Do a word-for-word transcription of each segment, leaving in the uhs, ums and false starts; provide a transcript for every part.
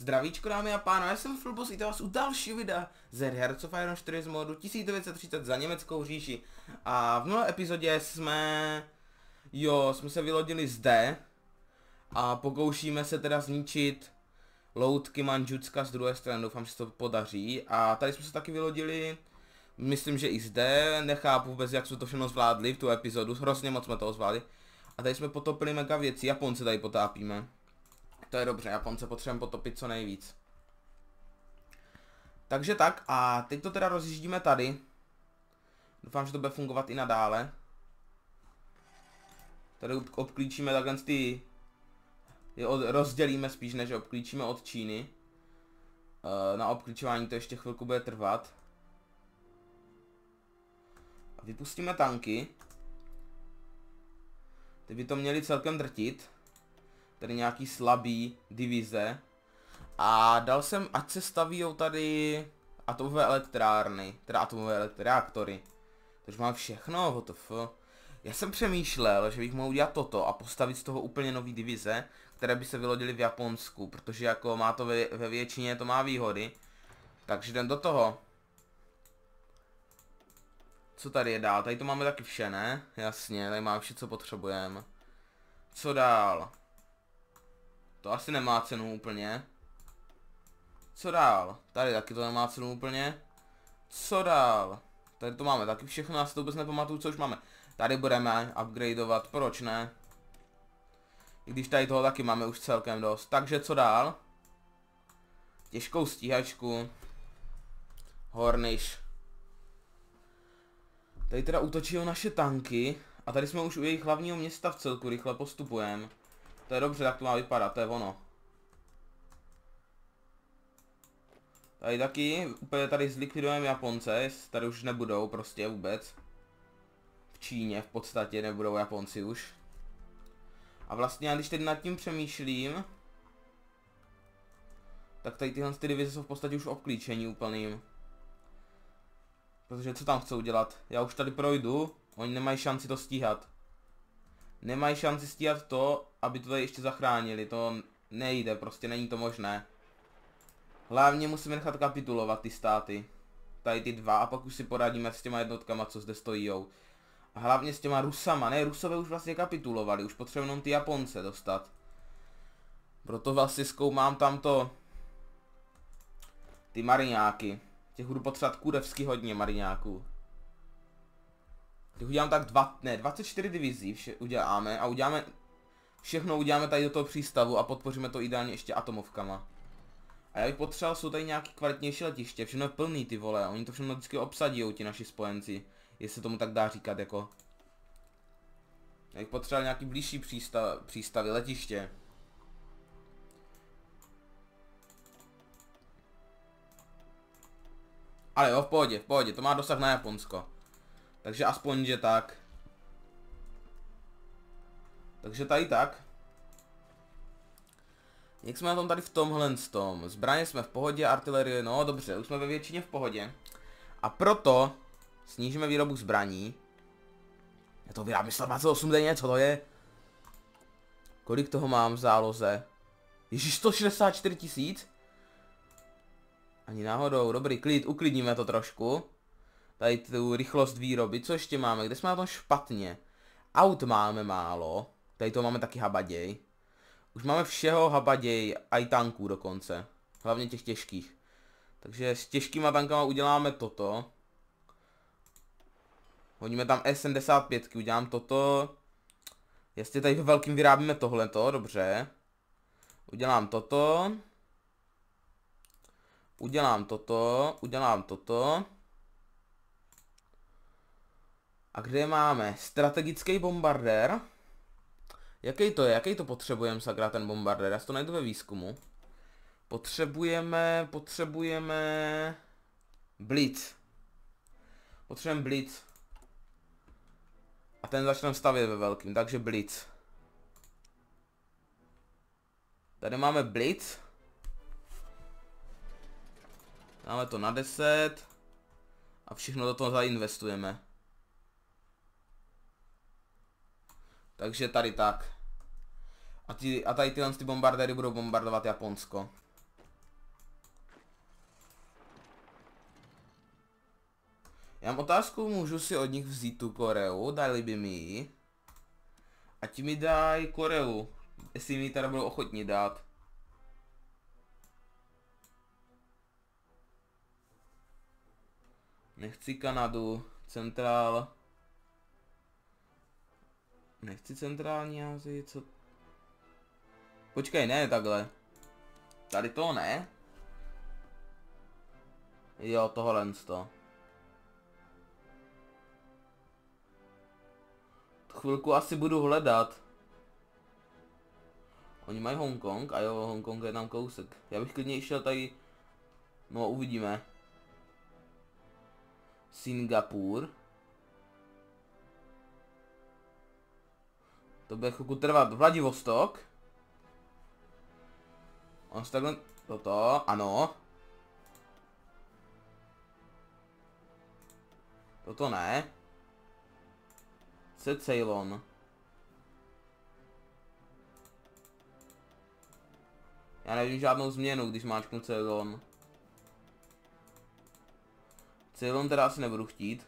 Zdravíčko dámy a pánové, já jsem Filbos, vítám vás u dalšího videa z Hearts of Iron čtyři z modu tisíc devět set třicet za německou říši. A v minulé epizodě jsme, jo, jsme se vylodili zde a pokoušíme se teda zničit loutky Manžucka z druhé strany, doufám, že se to podaří. A tady jsme se taky vylodili, myslím, že i zde, nechápu vůbec, jak jsme to všechno zvládli v tu epizodu, hrozně moc jsme toho zvládli. A tady jsme potopili mega věci, Japonce tady potápíme. To je dobře, Japonce potřebujeme potopit co nejvíc. Takže tak, a teď to teda rozjíždíme tady. Doufám, že to bude fungovat i nadále. Tady obklíčíme takhle ty... rozdělíme spíš, než obklíčíme od Číny. Na obklíčování to ještě chvilku bude trvat. A vypustíme tanky. Ty by to měli celkem drtit. Tady nějaký slabý divize. A dal jsem, ať se stavíjou tady atomové elektrárny, teda atomové reaktory. Takže mám všechno, W T F. Já jsem přemýšlel, že bych mohl udělat toto a postavit z toho úplně nový divize, které by se vylodily v Japonsku, protože jako má to ve, ve většině, to má výhody. Takže jdem do toho. Co tady je dál? Tady to máme taky vše, ne? Jasně, tady máme vše, co potřebujeme. Co dál? To asi nemá cenu úplně. Co dál? Tady taky to nemá cenu úplně. Co dál? Tady to máme taky všechno, já si to vůbec nepamatuju, co už máme. Tady budeme upgradeovat, proč ne? I když tady toho taky máme už celkem dost. Takže co dál? Těžkou stíhačku. Horniš. Tady teda útočí o naše tanky. A tady jsme už u jejich hlavního města v celku, rychle postupujeme. To je dobře, tak to má vypadat, to je ono. Tady taky, úplně tady zlikvidujeme Japonce, tady už nebudou prostě vůbec. V Číně v podstatě nebudou Japonci už. A vlastně já když teď nad tím přemýšlím, tak tady tyhle ty divize jsou v podstatě už obklíčení úplným. Protože co tam chcou dělat? Já už tady projdu, oni nemají šanci to stíhat. Nemají šanci stíhat to, aby to tady ještě zachránili, to nejde, prostě není to možné. Hlavně musíme nechat kapitulovat ty státy. Tady ty dva a pak už si poradíme s těma jednotkama, co zde stojijou. A hlavně s těma Rusama, ne, Rusové už vlastně kapitulovali, už potřebujeme jenom ty Japonce dostat. Proto vlastně zkoumám tamto ty mariňáky. Těch budu potřebovat kurevsky hodně mariňáků. Těch udělám tak dva, ne, dvacet čtyři divizí vše uděláme a uděláme, všechno uděláme tady do toho přístavu a podpoříme to ideálně ještě atomovkama. A já bych potřeboval, jsou tady nějaký kvalitnější letiště, všechno je plný ty vole, oni to všechno vždycky obsadí, ti naši spojenci, jestli tomu tak dá říkat jako. Já bych potřeboval nějaký blížší přístav, přístavy, letiště. Ale jo, v pohodě, v pohodě, to má dosah na Japonsko. Takže aspoň, že tak. Takže tady tak. Jak jsme na tom tady v tomhle tom? Zbraně jsme v pohodě, artilerie, no dobře, už jsme ve většině v pohodě. A proto snížíme výrobu zbraní. Já to vyrábím sto dvacet osm denně, co to je? Kolik toho mám v záloze? Ježíš, sto šedesát čtyři tisíc? Ani náhodou, dobrý, klid, uklidníme to trošku. Tady tu rychlost výroby, co ještě máme, kde jsme na tom špatně? Aut máme málo, tady to máme taky habaděj. Už máme všeho habaděj, a i tanků dokonce. Hlavně těch těžkých. Takže s těžkýma tankama uděláme toto. Hodíme tam S sedmdesát pět, udělám toto. Jestli tady ve velkým vyrábíme tohleto, dobře. Udělám toto. Udělám toto, udělám toto. A kde máme? Strategický bombardér. Jaký to je? Jaký to potřebujeme, sakra, ten bombardér? Já si to najdu ve výzkumu. Potřebujeme, potřebujeme... Blitz. Potřebujeme Blitz. A ten začneme stavět ve velkým, takže Blitz. Tady máme Blitz. Dáme to na deset. A všechno do toho zainvestujeme. Takže tady tak. A, ty, a tady tyhle ty bombardéry budou bombardovat Japonsko. Já mám otázku, můžu si od nich vzít tu Koreu, dali by mi ji. A ti mi dají Koreu, jestli mi ji teda budou ochotní dát. Nechci Kanadu, centrál. Nechci centrální Asii, co? Počkej, ne, takhle. Tady to ne. Jo, tohle to. Chvilku asi budu hledat. Oni mají Hongkong a jo, Hongkong je tam kousek. Já bych klidně šel tady. No, uvidíme. Singapur. To bude chvilku trvat. Vladivostok. On se takhle... Toto, ano. Toto ne. Se Ceylon. Já nevím žádnou změnu, když máčknu Ceylon. Ceylon teda asi nebudu chtít.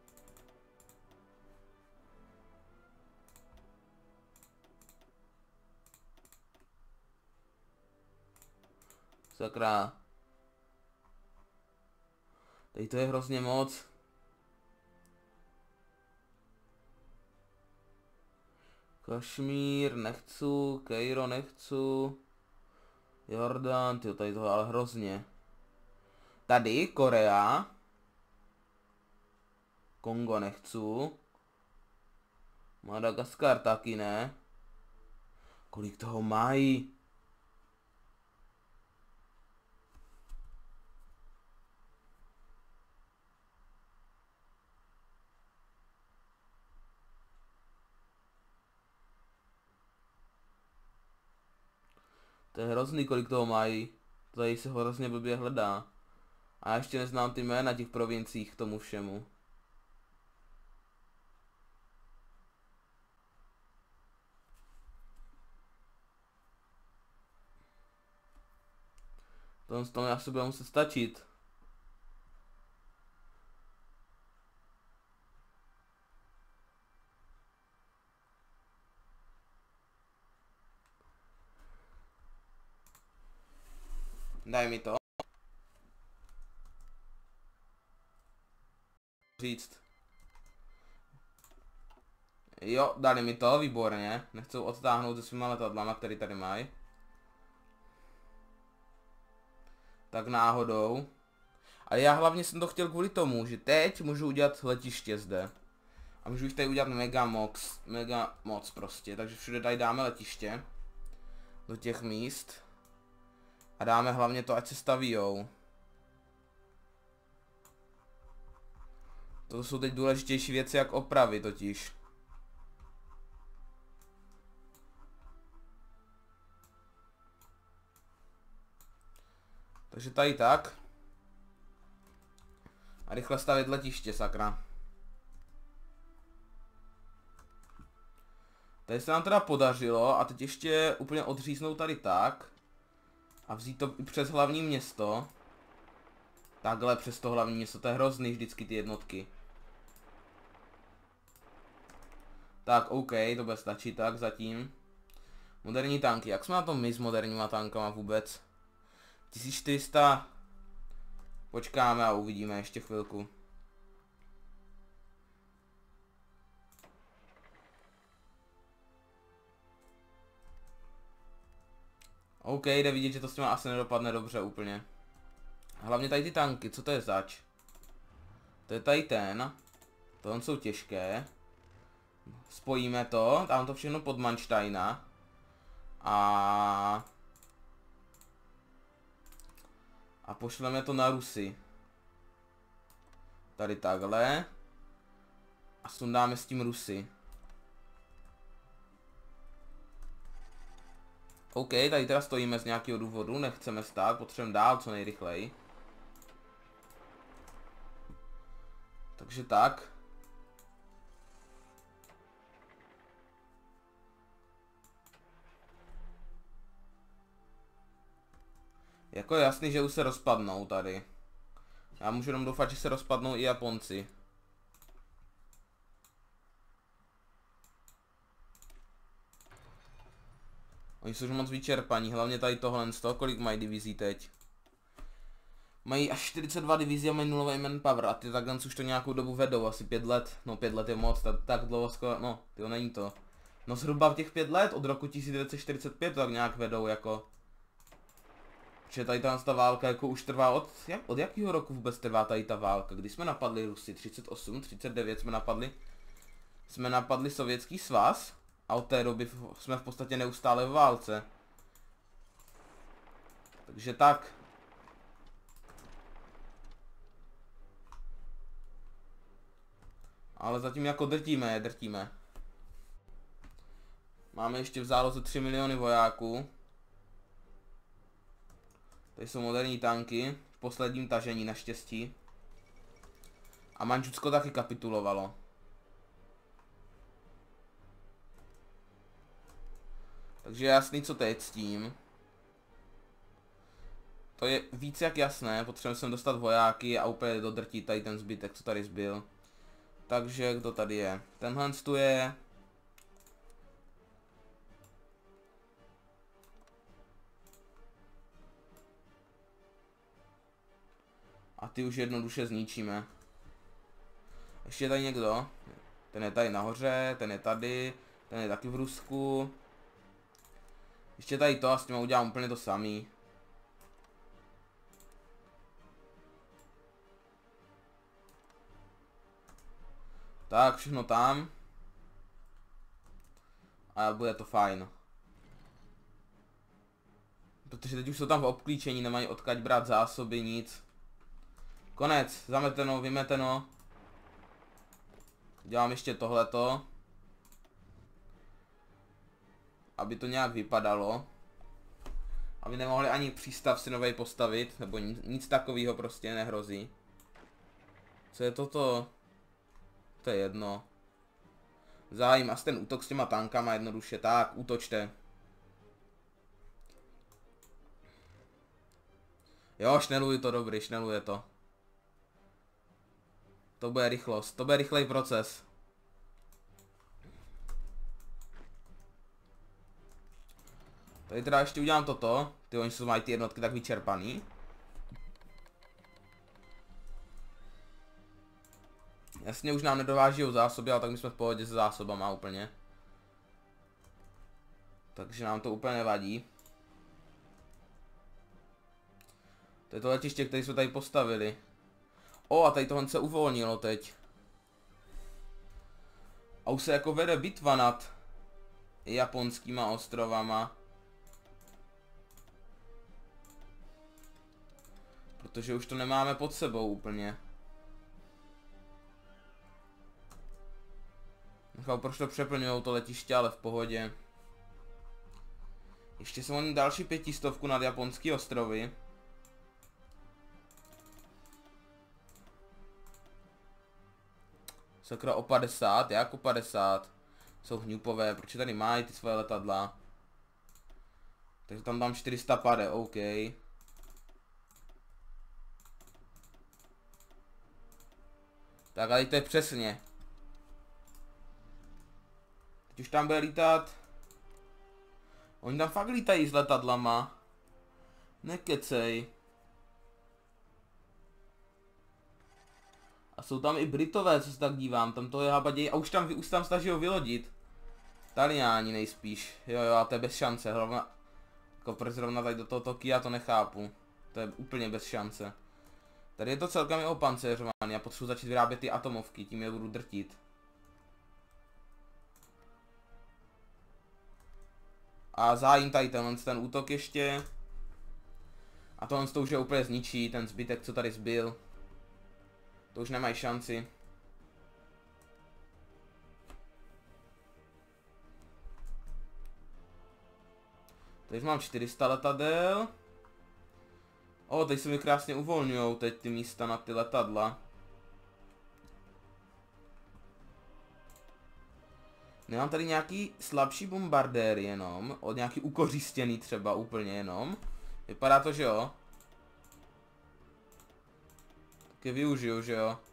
Sakra. Tady to je hrozně moc. Kašmír nechci, Kairo nechci. Jordán, tyjo, tady to je ale hrozně. Tady Korea. Kongo nechci. Madagaskar taky ne. Kolik toho mají? To je hrozný, kolik toho mají. Tady se hrozně blbě hledá. A já ještě neznám ty jména těch provinciích k tomu všemu. To z toho asi bude muset stačit. Daj mi to. Říct. Jo, dali mi to, výborně. Nechcou odtáhnout se svýma letadlama, který tady mají. Tak náhodou. Ale já hlavně jsem to chtěl kvůli tomu, že teď můžu udělat letiště zde. A můžu jich tady udělat mega moc, mega moc prostě. Takže všude tady dáme letiště. Do těch míst. A dáme hlavně to, ať se stavíjou. To jsou teď důležitější věci, jak opravy totiž. Takže tady tak. A rychle stavit letiště, sakra. Tady se nám teda podařilo a teď ještě úplně odříznout tady tak. A vzít to i přes hlavní město. Takhle přes to hlavní město, to je hrozný vždycky ty jednotky. Tak, OK, to bude stačit tak zatím. Moderní tanky, jak jsme na tom my s moderníma tankama vůbec? tisíc čtyři sta. Počkáme a uvidíme ještě chvilku. OK, jde vidět, že to s těma asi nedopadne dobře úplně. Hlavně tady ty tanky, co to je zač? To je tady ten. Tohle jsou těžké. Spojíme to, dám to všechno pod Mansteina. A... A pošleme to na Rusy. Tady takhle. A sundáme s tím Rusy. OK, tady teda stojíme z nějakého důvodu, nechceme stát, potřebujeme dál co nejrychleji. Takže tak. Jako je jasný, že už se rozpadnou tady. Já můžu jenom doufat, že se rozpadnou i Japonci. Oni jsou už moc vyčerpaní, hlavně tady tohle z toho, kolik mají divizí teď. Mají až čtyřicet dva divizí a mají nulový manpower a ty takhle už to nějakou dobu vedou, asi pět let, no pět let je moc, tak, tak dlouho skoro, no, tyjo, není to. No zhruba v těch pět let, od roku tisíc devět set čtyřicet pět tak nějak vedou jako. Protože tady ta válka jako už trvá od, jak, od jakého roku vůbec trvá tady ta válka, kdy jsme napadli Rusy, třicet osm, třicet devět jsme napadli, jsme napadli Sovětský svaz a od té doby jsme v podstatě neustále v válce. Takže tak. Ale zatím jako drtíme, drtíme. Máme ještě v záloze tři miliony vojáků. Tady jsou moderní tanky, v posledním tažení naštěstí. A Mančucko taky kapitulovalo. Takže je jasný, co teď s tím. To je víc jak jasné, potřebujeme sem dostat vojáky a úplně dodrtit tady ten zbytek, co tady zbyl. Takže kdo tady je? Tenhle tu je... A ty už jednoduše zničíme. Ještě je tady někdo? Ten je tady nahoře, ten je tady, ten je taky v Rusku. Ještě tady to a s tím udělám úplně to samý. Tak, všechno tam. A bude to fajn. Protože teď už jsou tam v obklíčení, nemají odkud brát zásoby, nic. Konec, zameteno, vymeteno. Dělám ještě tohleto. Aby to nějak vypadalo. Aby nemohli ani přístav si novej postavit, nebo nic, nic takového prostě nehrozí. Co je toto? To je jedno. Zájím, asi ten útok s těma tankama jednoduše, tak, útočte. Jo, šneluje to dobrý, šneluje to. To bude rychlost, to bude rychlej proces. Tady teda ještě udělám toto. Ty oni jsou mají ty jednotky tak vyčerpaný. Jasně už nám nedovážijou zásoby, ale tak my jsme v pohodě se zásobama úplně. Takže nám to úplně nevadí. To je to letiště, které jsme tady postavili. O, a tady tohle se uvolnilo teď. A už se jako vede bitva nad japonskýma ostrovama. Protože už to nemáme pod sebou úplně. Nechápu, proč to přeplňujou to letiště, ale v pohodě. Ještě jsou oni další pětistovku nad japonský ostrovy. Sakra o padesát, jak o padesát? Jsou hňupové, proč tady mají ty svoje letadla? Takže tam dám čtyři sta pade, OK. Tak ale to je přesně. Teď už tam bude lítat. Oni tam fakt lítají s letadlama. Nekecej. A jsou tam i Britové, co se tak dívám, tam to je habaděj. A už tam, už tam snaží ho vylodit. Taliáni nejspíš. Jo jo, a to je bez šance. Hlavně, jako proč zrovna tady do toho Tokia, to nechápu. To je úplně bez šance. Tady je to celkem i opancéřovaný. Já potřebuji začít vyrábět ty atomovky, tím je budu drtit. A zájím tady tenhle ten útok ještě. A tohle to už je úplně zničí, ten zbytek, co tady zbyl. To už nemají šanci. Teď mám čtyři sta letadel. O, teď se mi krásně uvolňujou teď ty místa na ty letadla. Nemám tady nějaký slabší bombardér jenom, od nějaký ukořistěný třeba úplně jenom. Vypadá to, že jo. Tak je využiju, že jo.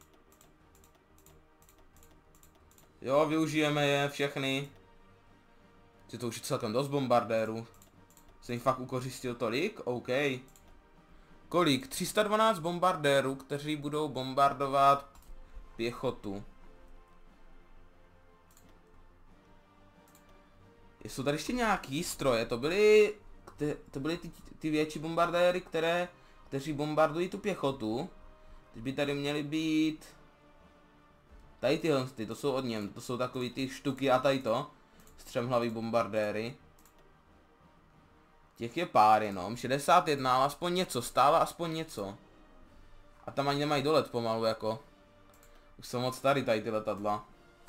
Jo, využijeme je všechny. To už je celkem dost bombardérů. Jsem jich fakt ukořistil tolik? OK. Kolik? tři sta dvanáct bombardérů, kteří budou bombardovat pěchotu. Jsou tady ještě nějaký stroje, to byly, to byly ty, ty větší bombardéry, které, kteří bombardují tu pěchotu. Teď by tady měly být... Tady tyhle, ty, to jsou od něm, to jsou takový ty štuky a tady to. Střemhlavý bombardéry. Těch je pár jenom, šedesát jedna, ale aspoň něco, stále aspoň něco. A tam ani nemají dolet pomalu jako. Už jsou moc starý tady ty letadla.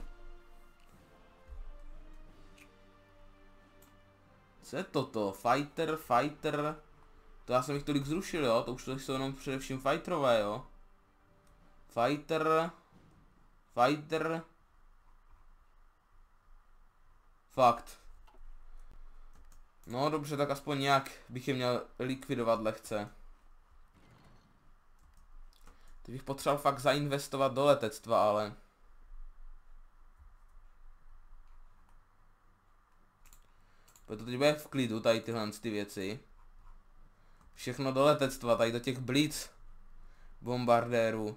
Co je toto? Fighter, fighter. To já jsem jich tolik zrušil, jo? To už to jsou jenom především fighterové, jo? Fighter. Fighter. Fakt. No dobře, tak aspoň nějak bych je měl likvidovat lehce. Teď bych potřeboval fakt zainvestovat do letectva, ale... Proto teď bude v klidu, tady tyhle ty věci. Všechno do letectva, tady do těch blitz bombardérů.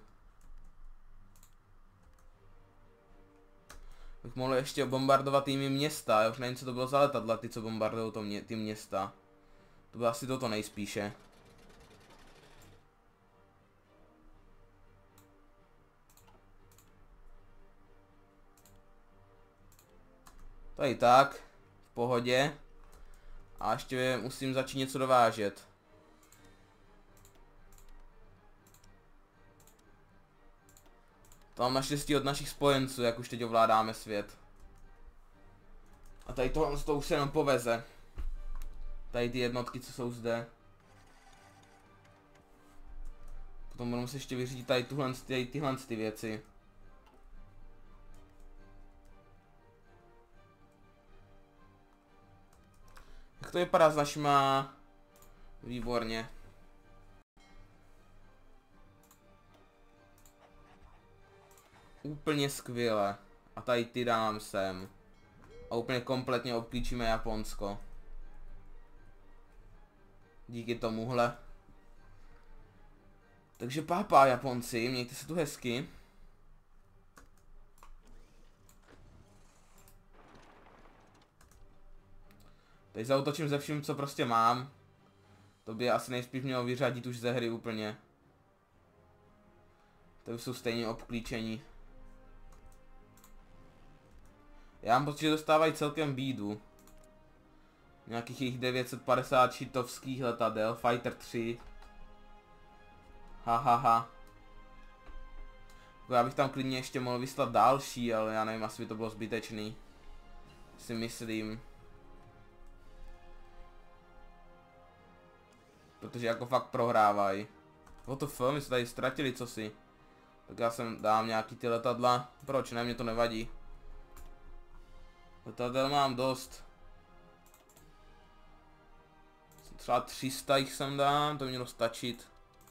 Bych mohl ještě bombardovat tými města, já už nevím, co to bylo za letadla, ty, co bombardují to mě, ty města. To bylo asi toto nejspíše. Tady tak, v pohodě. A ještě musím začít něco dovážet. To mám naštěstí od našich spojenců, jak už teď ovládáme svět. A tady tohle to už se jenom poveze. Tady ty jednotky, co jsou zde. Potom budu muset ještě vyřídit tady tuhle, tady tyhle ty věci. Jak to vypadá s našima? Výborně. Úplně skvěle. A tady ty dám sem. A úplně kompletně obklíčíme Japonsko. Díky tomuhle. Takže pápá Japonci, mějte se tu hezky. Teď zautočím ze vším, co prostě mám. To by asi nejspíš mělo vyřadit už ze hry úplně. To už jsou stejně obklíčení. Já mám pocit, že dostávají celkem bídu. Nějakých jich devět set padesát šitovských letadel, Fighter tři. Hahaha. Ha, ha. Já bych tam klidně ještě mohl vyslat další, ale já nevím, asi by to bylo zbytečný. Si myslím. Protože jako fakt prohrávají. O to f, my jsme tady ztratili cosi. Tak já sem dám nějaký ty letadla. Proč ne, mě to nevadí. Letadel mám dost. Třeba tři sta jich sem dám, to by mělo stačit.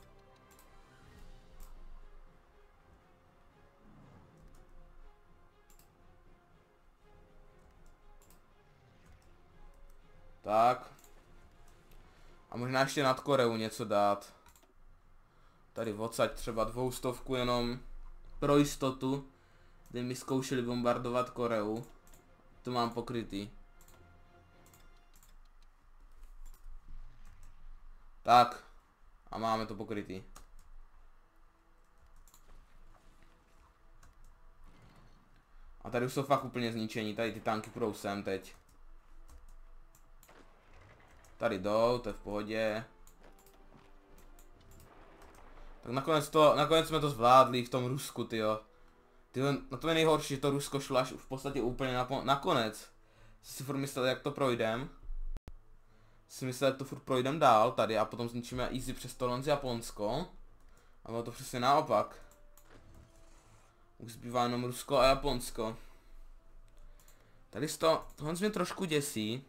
Tak. A možná ještě nad Koreu něco dát. Tady odsaď třeba dvoustovku jenom pro jistotu, kde mi zkoušeli bombardovat Koreu. To mám pokrytý. Tak. A máme to pokrytý. A tady už jsou fakt úplně zničení, tady ty tanky půjdou sem teď. Tady jdou, to je v pohodě. Tak nakonec to, nakonec jsme to zvládli v tom Rusku, tyjo. Tyjo, no to je nejhorší, že to Rusko šlo až v podstatě úplně na, nakonec. Si furt myslel, jak to projdem. Si myslel, jak to furt projdem dál tady a potom zničíme easy přes tohle z Japonsko. A bylo to přesně naopak. Už zbývá jenom Rusko a Japonsko. Tady to, tohle mě trošku děsí.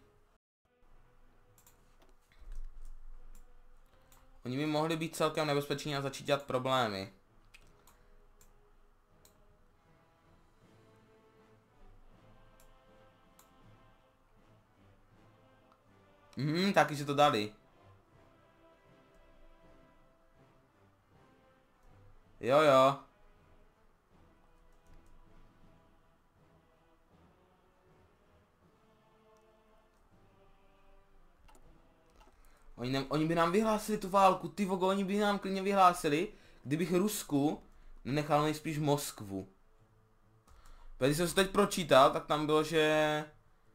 Oni by mohli být celkem nebezpeční a začít dělat problémy. Mhm, taky si to dali. Jo, jo. Oni, ne, oni by nám vyhlásili tu válku, ty vogo, oni by nám klidně vyhlásili, kdybych Rusku nenechal nejspíš Moskvu. Když jsem se teď pročítal, tak tam bylo, že...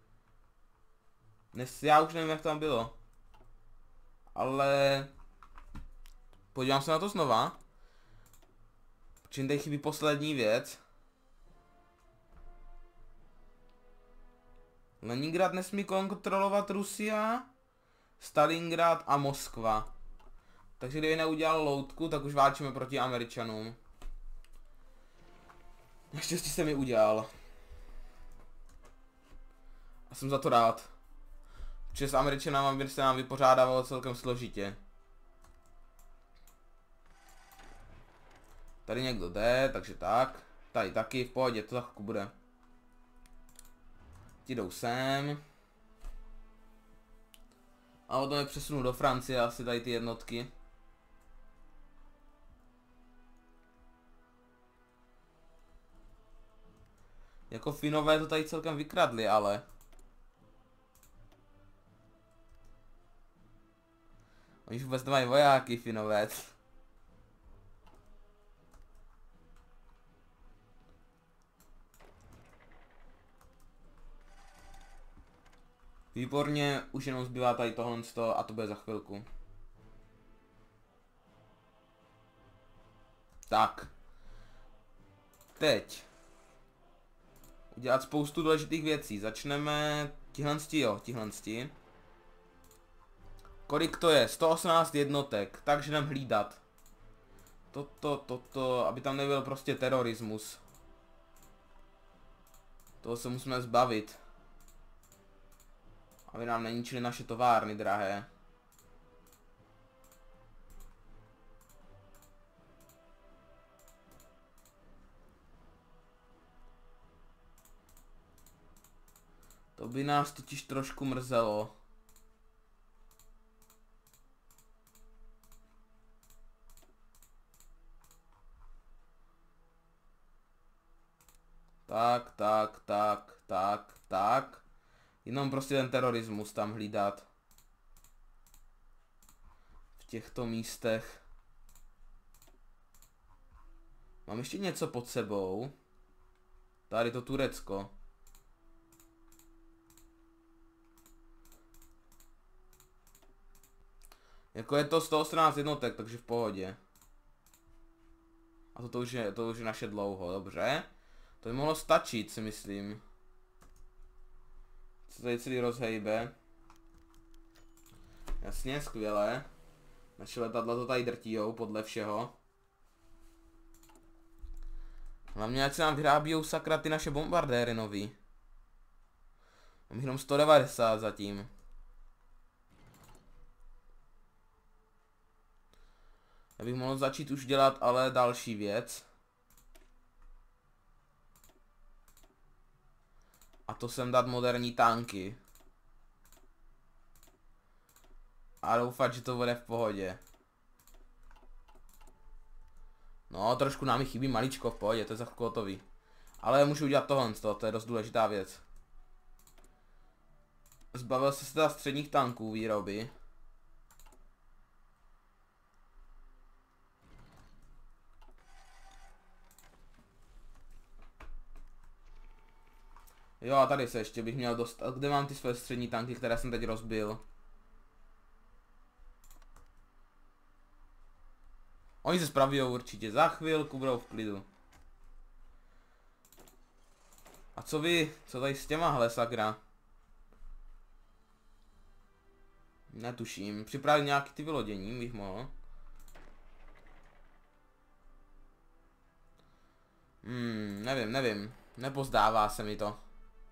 Dnes, já už nevím, jak tam bylo. Ale... Podívám se na to znova. Čím tady chybí poslední věc. Leningrad nesmí kontrolovat Rusia, Stalingrad a Moskva. Takže kdyby neudělal loutku, tak už válčíme proti Američanům. Naštěstí jsem ji udělal. A jsem za to rád. Protože s Američanama by se nám vypořádávalo celkem složitě. Tady někdo jde, takže tak. Tady taky, v pohodě, to za chvilku bude. Ti jdou sem. A potom je přesunu do Francie asi tady ty jednotky. Jako Finové to tady celkem vykradli, ale... Oni už vůbec nemají vojáky, Finové. Výborně, už jenom zbývá tady tohle a to bude za chvilku. Tak. Teď. Udělat spoustu důležitých věcí. Začneme tihle jo, tihle. Kolik to je? sto osmnáct jednotek, takže jdem hlídat. Toto, toto, aby tam nebyl prostě terorismus. Toho se musíme zbavit. Aby nám neníčili naše továrny, drahé. To by nás totiž trošku mrzelo. Tak, tak, tak, tak, tak. Jenom prostě ten terorismus tam hlídat. V těchto místech. Mám ještě něco pod sebou. Tady to Turecko. Jako je to sto osmnáct jednotek, takže v pohodě. A to, to, už je, to už je naše dlouho, dobře. To by mohlo stačit, si myslím. Co tady celý rozhejbe. Jasně, skvělé. Naše letadla to tady drtijou, podle všeho. Hlavně ať se nám vyrábíjou sakra ty naše bombardéry nový. Mám jenom sto devadesát zatím. Já bych mohl začít už dělat ale další věc. A to sem dát moderní tanky. A doufat, že to bude v pohodě. No, trošku nám chybí maličko, v pohodě, to je za chvilku hotový. Ale můžu udělat tohle, to je dost důležitá věc. Zbavil se teda středních tanků výroby. Jo, a tady se ještě bych měl dostat. Kde mám ty své střední tanky, které jsem teď rozbil? Oni se spraví určitě, za chvilku budou v klidu. A co vy? Co tady s těmahle, sakra? Netuším. Připravit nějaký ty vylodění bych mohl. Hmm, nevím, nevím. Nepozdává se mi to.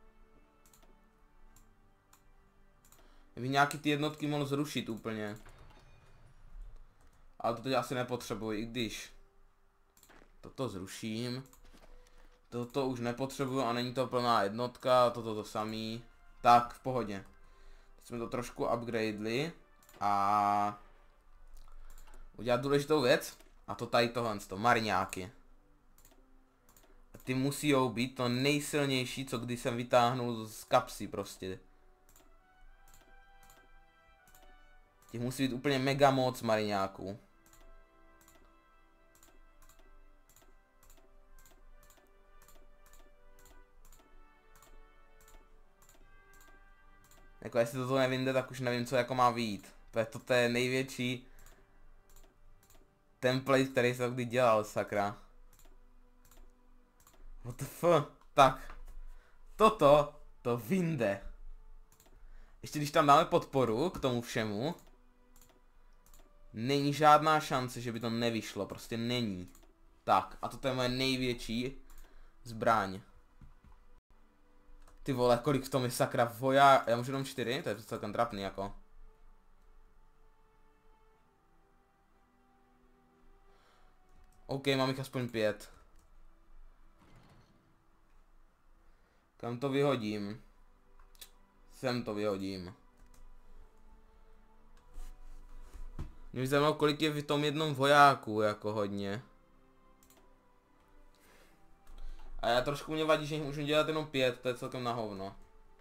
Bych nějaký ty jednotky mohl zrušit úplně. Ale to teď asi nepotřebuji, i když toto zruším. Toto už nepotřebuji a není to plná jednotka, toto to samý. Tak, v pohodě. jsme to trošku upgradeli a udělat důležitou věc, a to tady tohle, to marňáky. A ty musí být to nejsilnější, co kdy jsem vytáhnul z kapsy prostě. Těch musí být úplně mega moc marňáků. Jako jestli toto nevím, tak už nevím, co jako má vyjít. To je to je největší template, který jsem kdy dělal, sakra. What the fuck? Tak. Toto to vyjde. Ještě když tam dáme podporu k tomu všemu, není žádná šance, že by to nevyšlo. Prostě není. Tak, a toto je moje největší zbraň. Ty vole, kolik v tom je sakra voja... Já můžu jenom čtyři? To je celkem trapný jako. OK, mám jich aspoň pět. Kam to vyhodím? Sem to vyhodím. Mě by zajímalo, kolik je v tom jednom vojáku, jako hodně. A já trošku mě vadí, že jich můžu dělat jenom pět, to je celkem na hovno.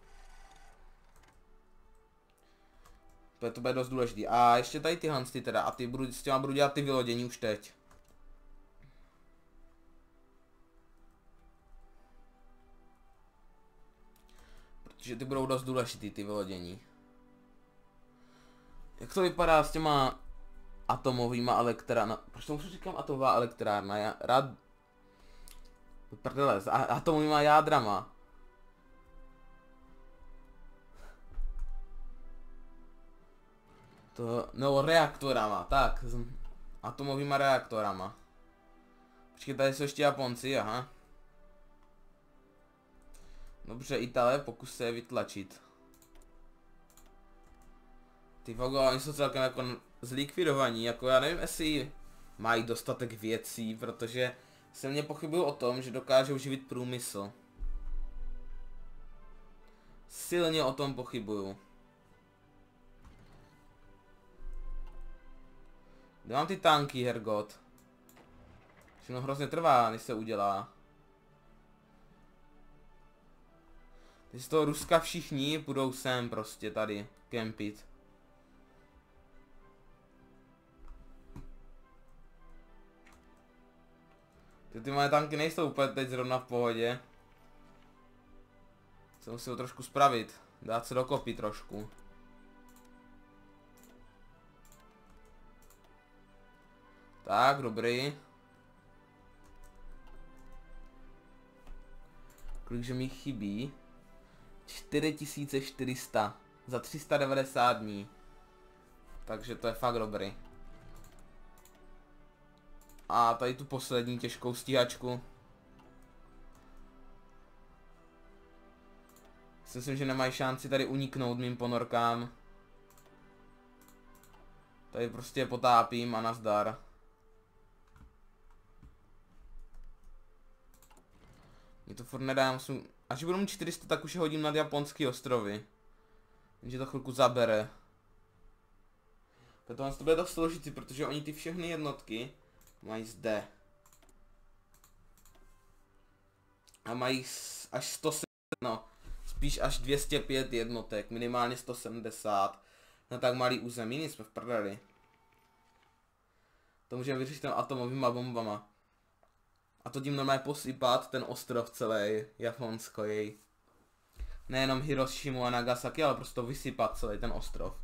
To, je, to bude dost důležitý. A ještě tady tyhle ty teda, a ty budu, s těma budu dělat ty vylodění už teď. Protože ty budou dost důležitý, ty vylodění. Jak to vypadá s těma atomovýma elektrárna? Proč tomu říkám atomová elektrárna? Já rád... Prdele, s atomovýma jádrama. To, no reaktorama, tak, s atomovýma reaktorama. Počkej, tady jsou ještě Japonci, aha. Dobře, Italé, pokus se je vytlačit. Ty vago, oni jsou celkem jako zlikvidovaní, jako já nevím, jestli mají dostatek věcí, protože se mě pochybuju o tom, že dokážou živit průmysl. Silně o tom pochybuju. Kde mám ty tanky, hergot? Všechno hrozně trvá, než se udělá. Ty z toho Ruska všichni budou sem prostě tady kempit. Ty, ty moje tanky nejsou úplně teď zrovna v pohodě. Se musím trošku spravit. Dát se dokopy trošku. Tak, dobrý. Kolikže mi chybí? čtyři tisíce čtyři sta za tři sta devadesát dní. Takže to je fakt dobrý. A tady tu poslední těžkou stíhačku. Myslím, že nemají šanci tady uniknout mým ponorkám. Tady prostě potápím a nazdar. Mě to furt nedá, musím... Až budu mít čtyři sta, tak už je hodím nad japonský ostrovy. Jenže to chvilku zabere. Tohle to bude dost složitý, protože oni ty všechny jednotky mají zde. A mají až sto sedmdesát, no, spíš až dvě stě pět jednotek, minimálně sto sedmdesát. Na tak malý území, nic jsme v prdeli. To můžeme vyřešit ten atomovýma bombama. A to tím normálně posypat ten ostrov celý, Japonsko jej. Nejenom Hirošimu a Nagasaki, ale prostě vysypat celý ten ostrov.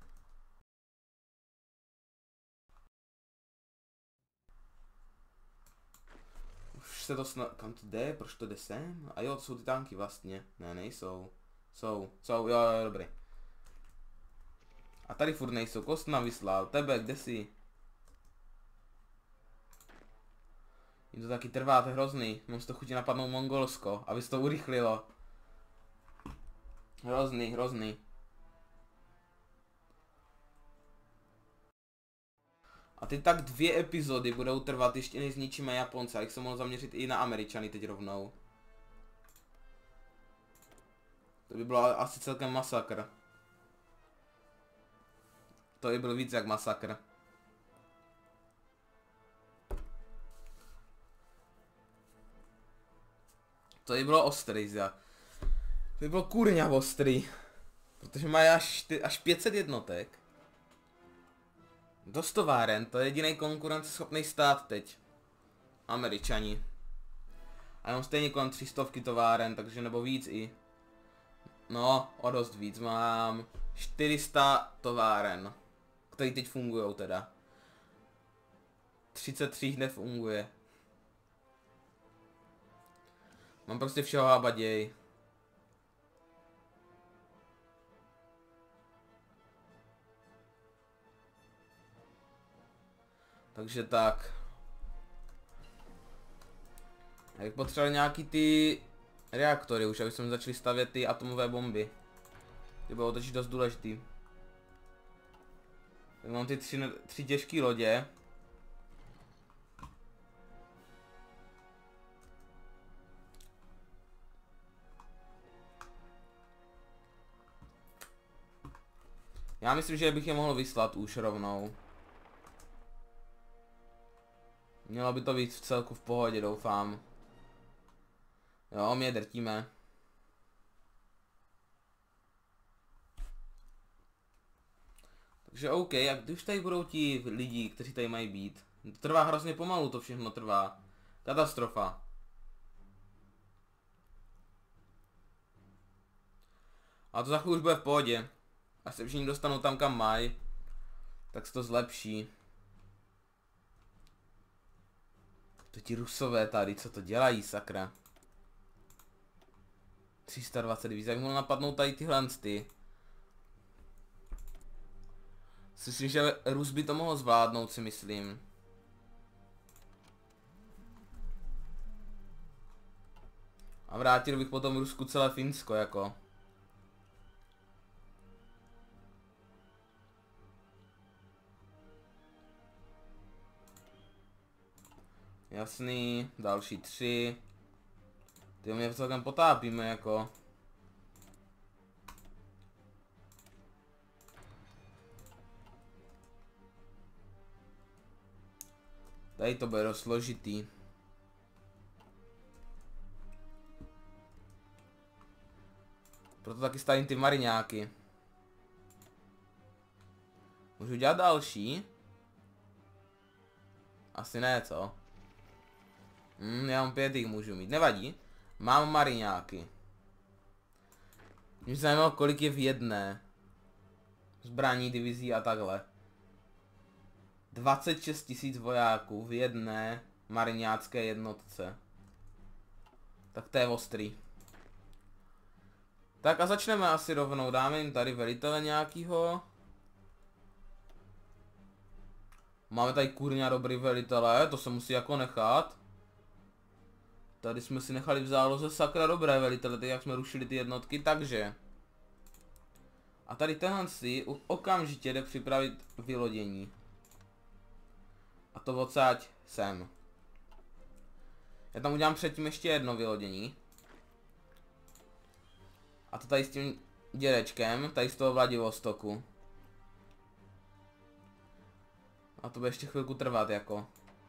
Už se to snad... Kam to jde? Proč to jde sem? A jo, to jsou ty tanky vlastně. Ne, nejsou. Jsou, jsou, jo, jo, dobrý. A tady furt nejsou, kost nám vyslal. Tebe, kde jsi? Jim to taky trvá, to je hrozný. Mám si to chutí napadnout Mongolsko, aby se to urychlilo. Hrozný, hrozný. A ty tak dvě epizody budou trvat, ještě než zničíme Japonce, a jak se mohl zaměřit i na Američany teď rovnou. To by bylo asi celkem masakr. To by byl víc jak masakr. To by bylo ostrý, za. To by bylo kurňa ostrý. Protože mají až, ty, až pět set jednotek. Dost továren, to je jediný konkurenceschopný stát teď. Američani. A mám stejně kolem tři stovky továren, takže nebo víc i. No, o dost víc, mám čtyři sta továren, které teď fungují teda. třicet tři nefunguje. Mám prostě všeho hábaděj. Takže tak. Já bych potřeboval nějaký ty reaktory už, aby jsme začali stavět ty atomové bomby. Ty bylo totiž dost důležitý. Tak mám ty tři, tři těžké lodě. Já myslím, že bych je mohl vyslat už rovnou. Mělo by to být v celku v pohodě, doufám. Jo, my je drtíme. Takže OK, a kdy už tady budou ti lidi, kteří tady mají být? To trvá hrozně pomalu, to všechno trvá. Katastrofa. A to za chvíli už bude v pohodě. Až se všichni dostanou tam, kam mají, tak se to zlepší. To ti Rusové tady, co to dělají, sakra. tři sta dvacet víc, jak mohl napadnout tady tyhle ty. Myslím, že Rus by to mohl zvládnout, si myslím. A vrátil bych potom Rusku celé Finsko, jako. Jasný, další tři. Ty mě celkem potápíme, jako. Tady to bude dost složitý. Proto taky stavím ty mariňáky. Můžu dělat další? Asi ne, co? Hmm, já mám pět jich můžu mít, nevadí. Mám mariňáky. Mě zajímalo, kolik je v jedné. Zbraní, divizí a takhle. dvacet šest tisíc vojáků v jedné mariňácké jednotce. Tak to je ostrý. Tak a začneme asi rovnou, dáme jim tady velitele nějakýho. Máme tady kurňa dobrý velitele, to se musí jako nechat. Tady jsme si nechali v záloze sakra dobré velitele, teď jak jsme rušili ty jednotky, takže. A tady tenhle si okamžitě jde připravit vylodění. A to odsaď sem. Já tam udělám předtím ještě jedno vylodění. A to tady s tím dědečkem, tady z toho Vladivostoku. A to bude ještě chvilku trvat, jako.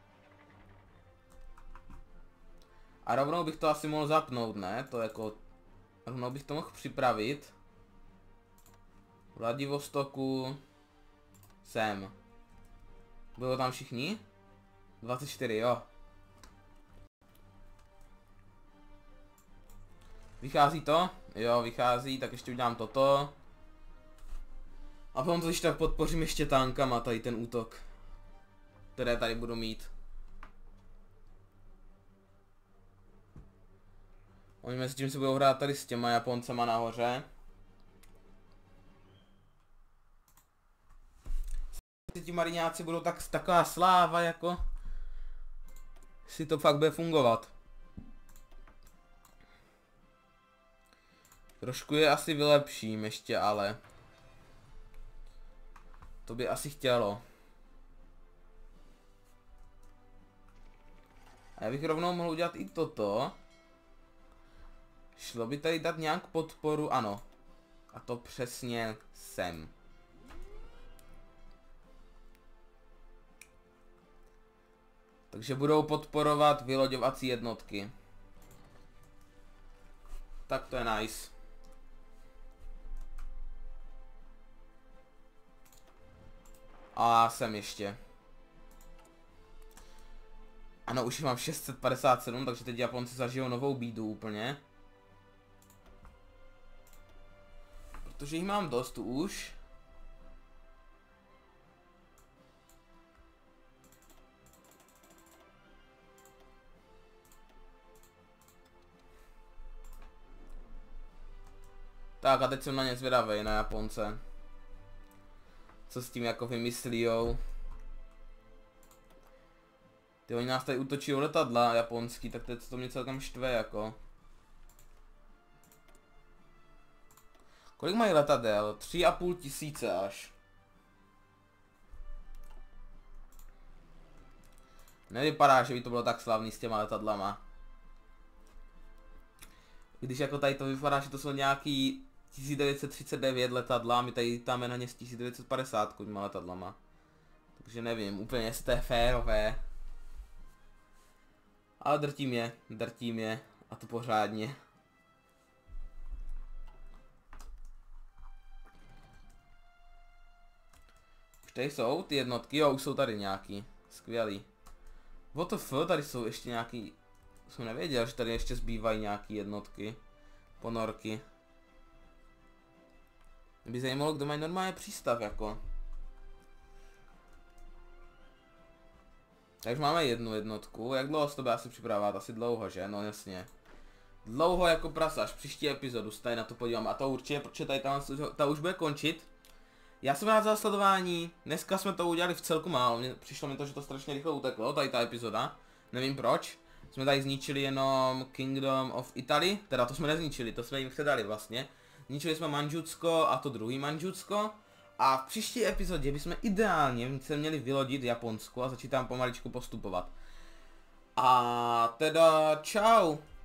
A rovnou bych to asi mohl zapnout, ne? To jako... Rovnou bych to mohl připravit. Vladivostoku... Sem. Bylo tam všichni? dvacet čtyři, jo. Vychází to? Jo, vychází, tak ještě udělám toto. A potom to když tak podpořím ještě tankama tady ten útok. Které tady budu mít. Oni mezi tím si budou hrát tady s těma Japoncema nahoře. Ti mariňáci budou tak taková sláva, jako. Si to fakt bude fungovat. Trošku je asi vylepším ještě, ale. To by asi chtělo. A já bych rovnou mohl udělat i toto. Šlo by tady dát nějak podporu, ano. A to přesně sem. Takže budou podporovat vyloďovací jednotky. Tak to je nice. A jsem ještě. Ano, už mám šest set padesát sedm, takže teď Japonci zažijou novou bídu úplně. Protože jich mám dost už. Tak a teď jsem na ně zvědavej, na Japonce. Co s tím jako vymyslíjou. Ty oni nás tady útočí letadla japonský, tak teď to mě celkem štve jako. Kolik mají letadel? Tři a půl tisíce až. Nevypadá, že by to bylo tak slavný s těma letadlama. Když jako tady to vypadá, že to jsou nějaký tisíc devět set třicet devět letadla, my tady lítáme na ně s tisíc devět set padesát těma letadlama. Takže nevím, úplně jestli to je férové. Ale drtím je, drtím je a to pořádně. Už tady jsou ty jednotky, jo, už jsou tady nějaký, skvělý. W T F, tady jsou ještě nějaký, jsem nevěděl, že tady ještě zbývají nějaký jednotky, ponorky. Mě by zajímalo, kdo mají normálně přístav jako. Takže máme jednu jednotku, jak dlouho se to bude asi připravovat? Asi dlouho, že? No jasně. Dlouho jako prasa, až příští epizodu se tady na to podívám a to určitě, protože tady ta, ta už bude končit. Já jsem rád za sledování, dneska jsme to udělali v celku málo, mě, přišlo mi to, že to strašně rychle uteklo, tady ta epizoda, nevím proč. Jsme tady zničili jenom Kingdom of Italy, teda to jsme nezničili, to jsme jim předali vlastně. Zničili jsme Manžucko a to druhý Manžucko. A v příští epizodě bychom ideálně se měli vylodit Japonsko a začít tam pomaličku postupovat. A teda čau.